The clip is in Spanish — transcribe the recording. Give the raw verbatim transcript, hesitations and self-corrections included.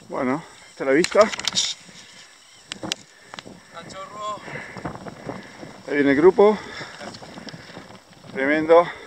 Bueno, esta es la vista. Cachorro. Ahí viene el grupo. Tremendo.